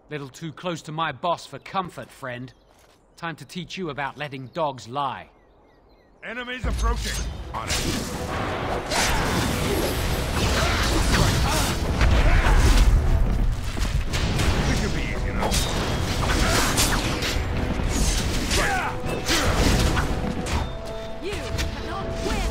Little too close to my boss for comfort, friend. Time to teach you about letting dogs lie. Enemies approaching! On it. This should be easy enough. You cannot win!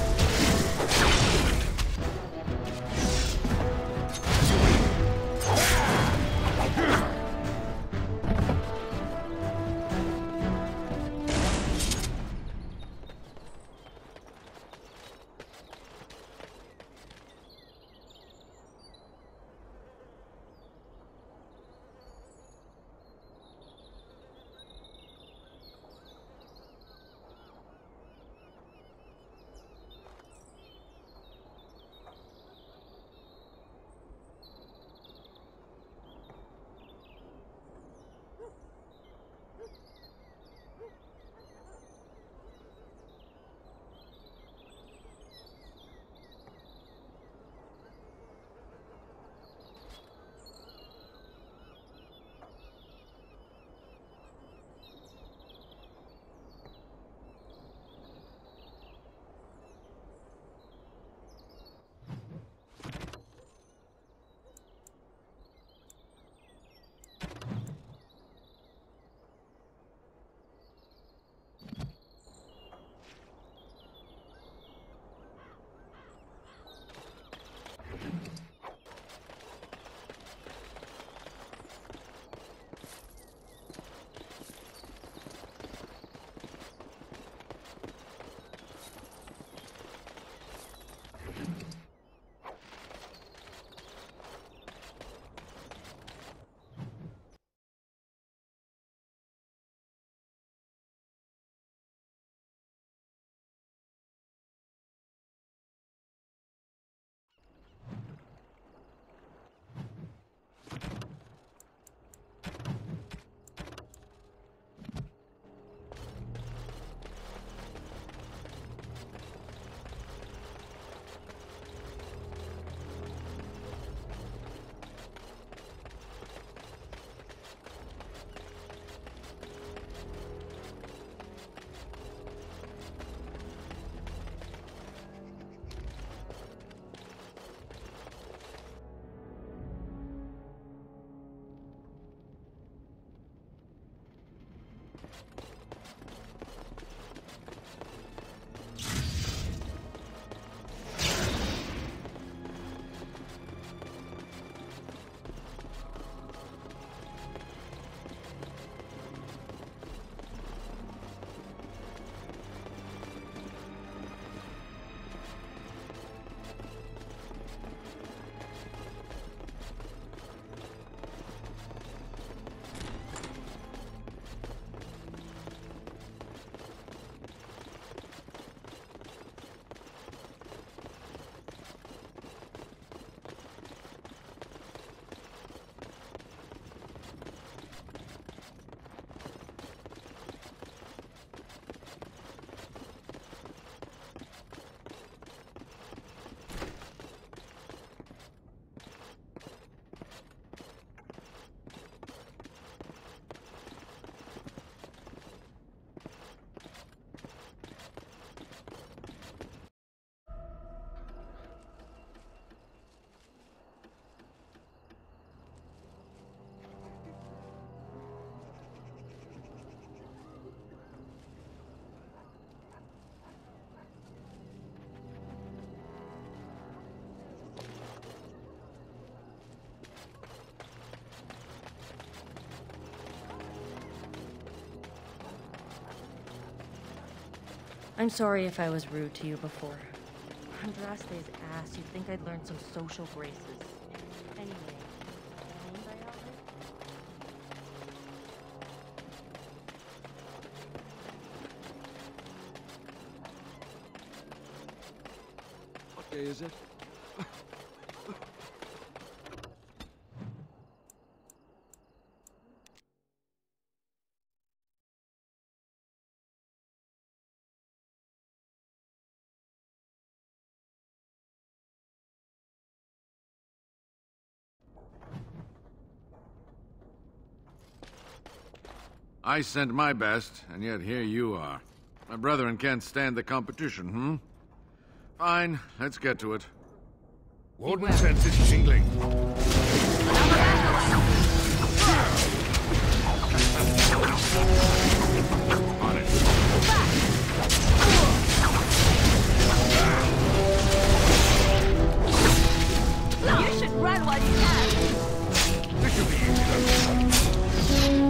I'm sorry if I was rude to you before. Andraste's ass, you'd think I'd learned some social graces. Anyway, named I Albert? What day is it? I sent my best, and yet here you are. My brethren can't stand the competition, hmm? Fine, let's get to it. Warden senses tingling. On it. You should run while you can. This should be easy enough.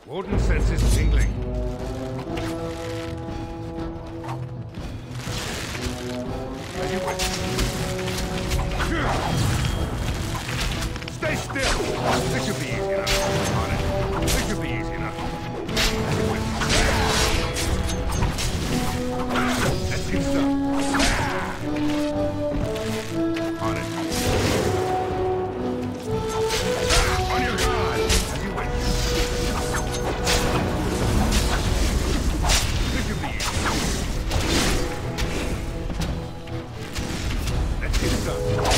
Warden senses tingling. Are you with? Stay still! This should be easy enough. On it. This should be easy enough. Are you with? Let's get started. On it. On your guard! Are you with? This should be easy. Let's get started.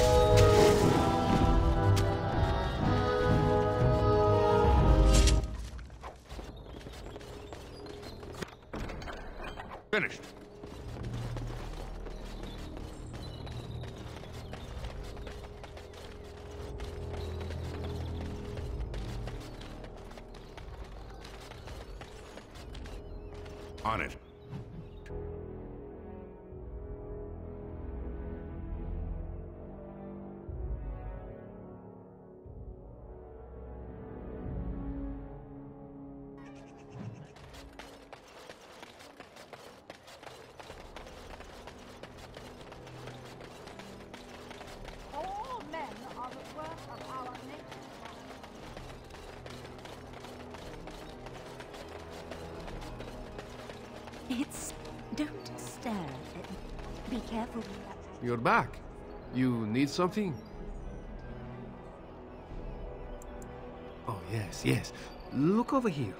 Finished. On it. All men are the work of our nature. Don't stare at me. Be careful. You're back. You need something? Oh, yes, yes. Look over here.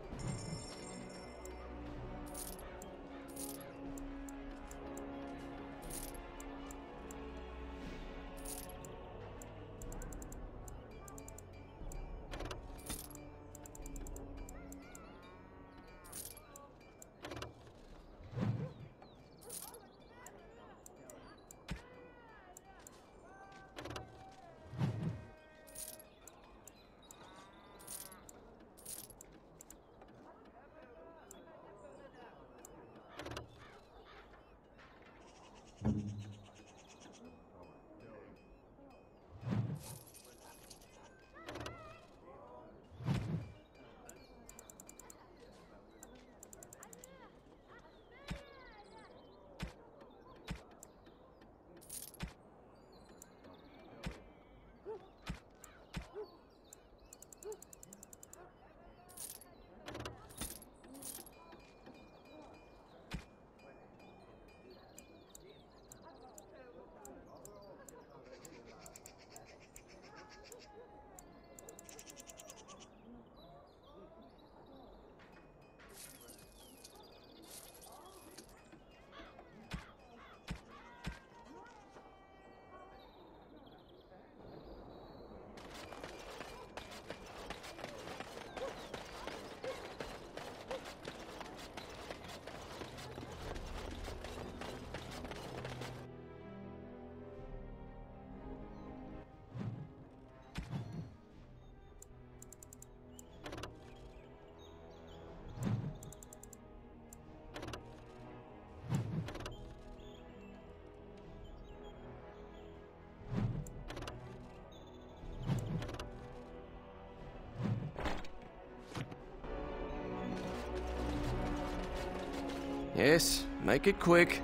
Yes, make it quick.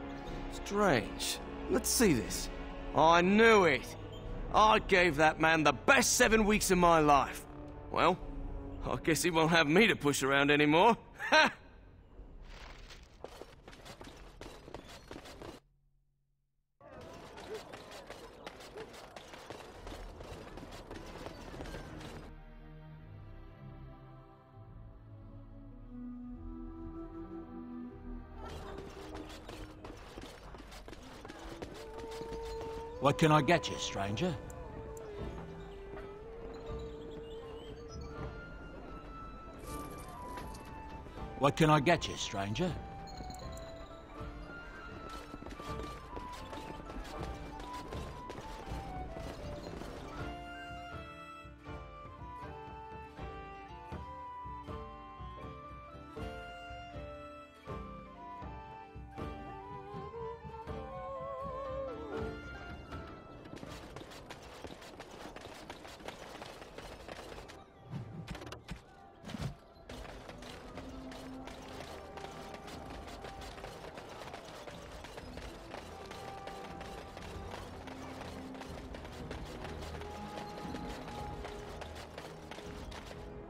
Strange. Let's see this. I knew it! I gave that man the best 7 weeks of my life. Well, I guess he won't have me to push around anymore. Ha! What can I get you, stranger? What can I get you, stranger?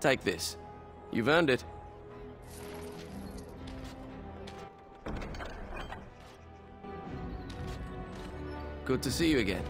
Take this. You've earned it. Good to see you again.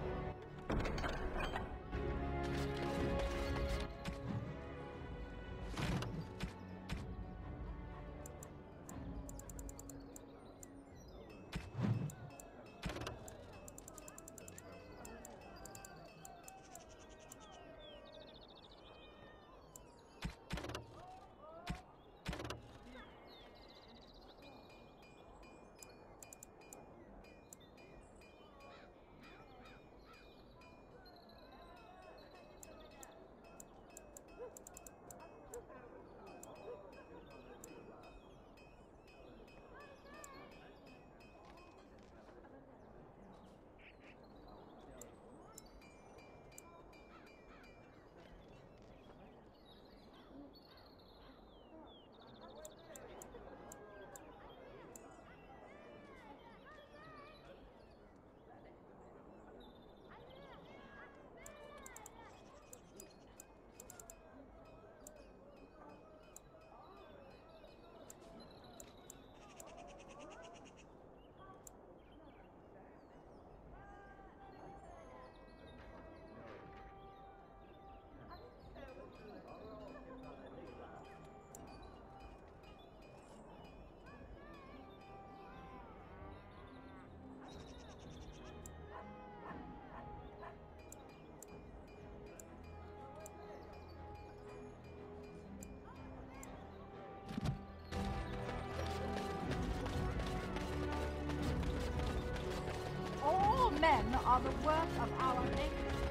All men are the work of our nature.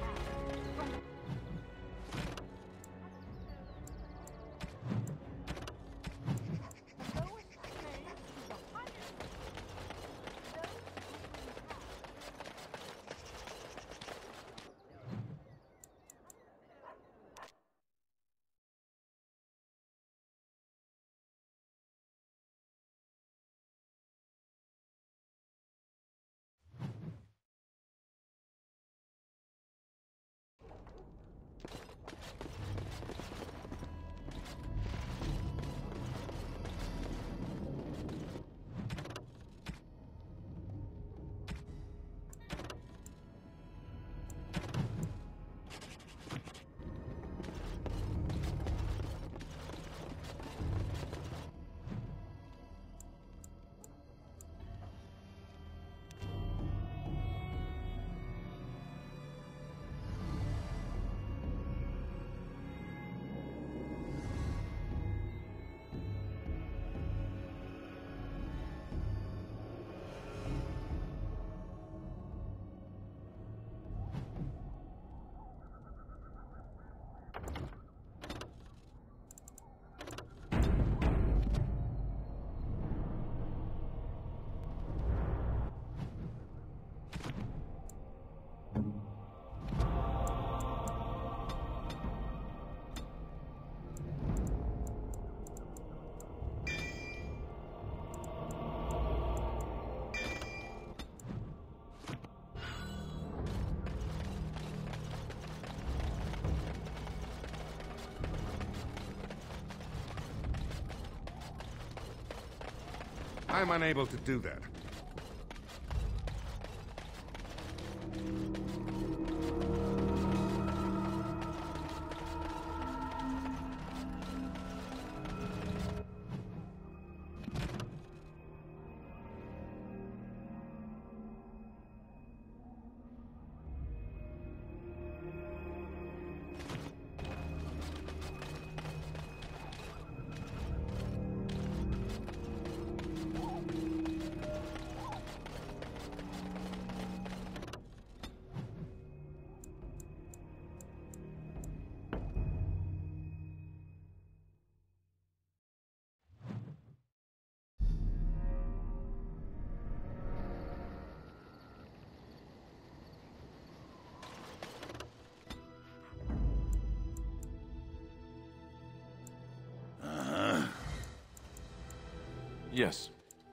I'm unable to do that. Yes.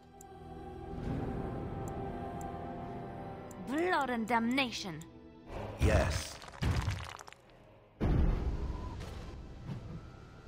Blood and damnation. Yes.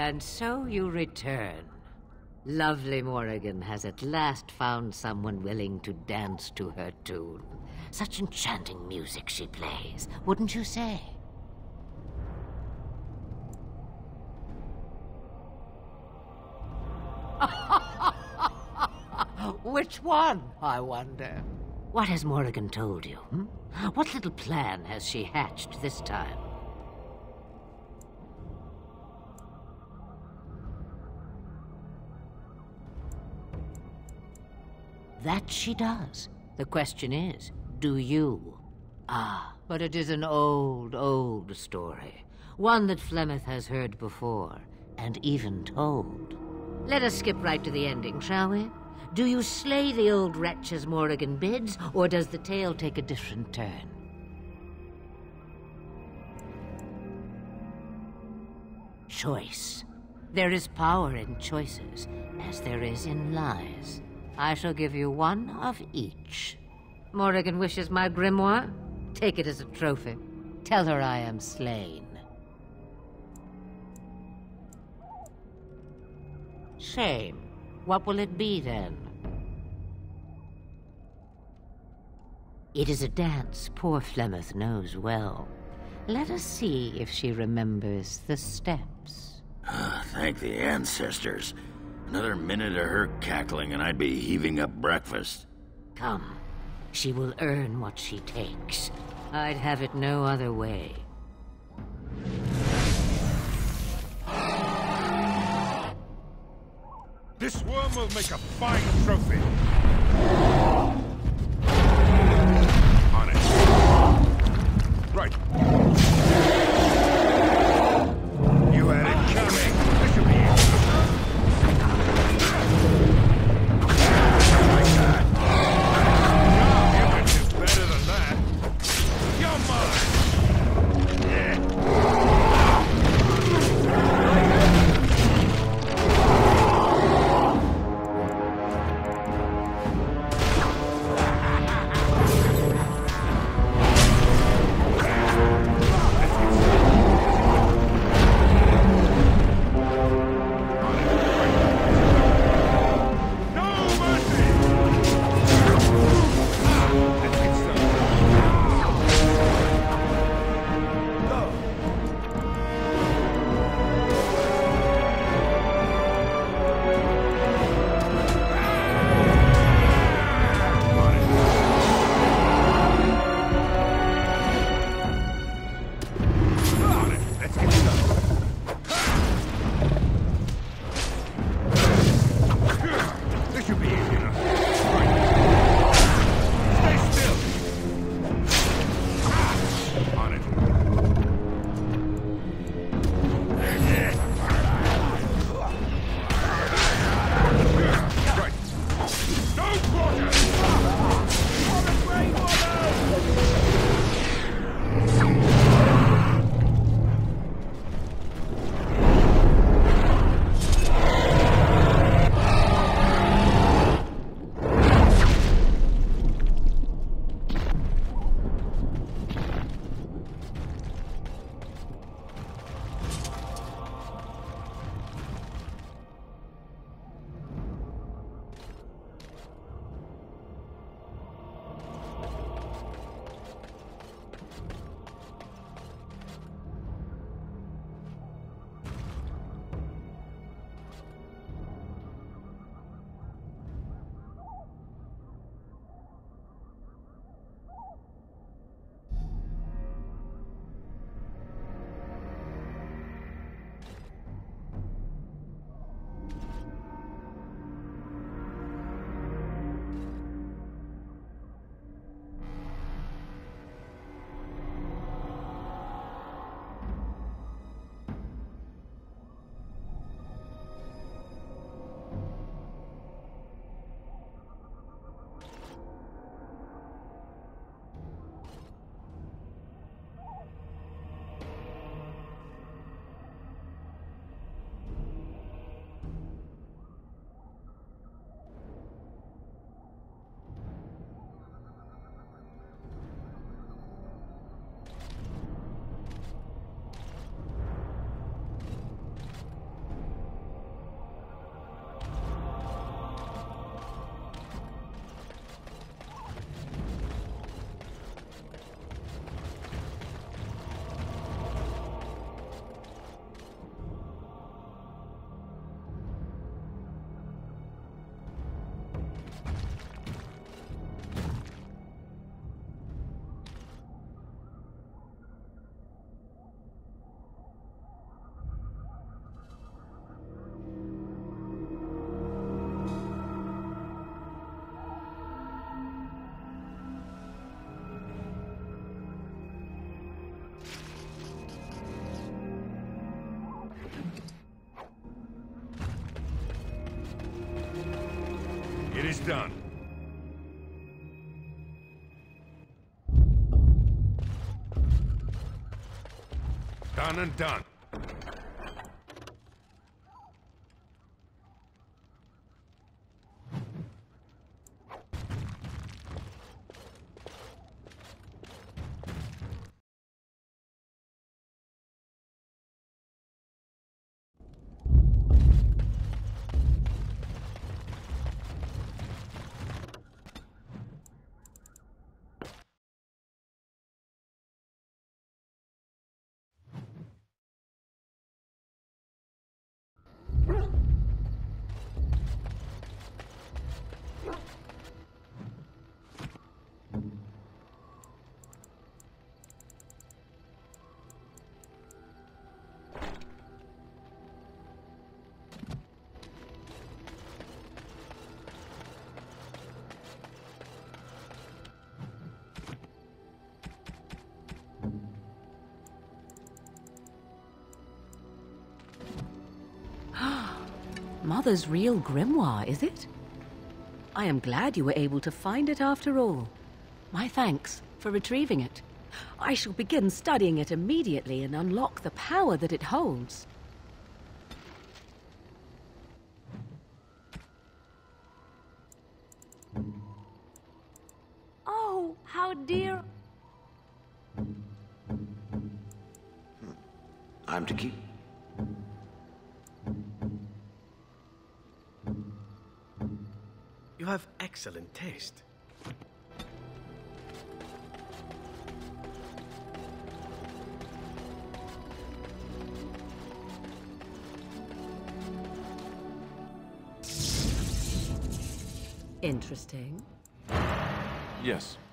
And so you return. Lovely Morrigan has at last found someone willing to dance to her tune. Such enchanting music she plays, wouldn't you say? Which one, I wonder? What has Morrigan told you? What little plan has she hatched this time? That she does. The question is, do you? Ah, but it is an old, old story. One that Flemeth has heard before, and even told. Let us skip right to the ending, shall we? Do you slay the old wretch as Morrigan bids, or does the tale take a different turn? Choice. There is power in choices, as there is in lies. I shall give you one of each. Morrigan wishes my grimoire? Take it as a trophy. Tell her I am slain. Shame. What will it be, then? It is a dance poor Flemeth knows well. Let us see if she remembers the steps. Thank the ancestors. Another minute of her cackling and I'd be heaving up breakfast. Come. She will earn what she takes. I'd have it no other way. This worm will make a fine trophy. On it. Right. You had it coming. This should be easy. Like that. You can do better than that. You're mine. Yeah. It is done. Done and done. Mother's real grimoire, is it? I am glad you were able to find it after all. My thanks for retrieving it. I shall begin studying it immediately and unlock the power that it holds. Oh, how dear. I'm to keep. You have excellent taste. Interesting. Yes.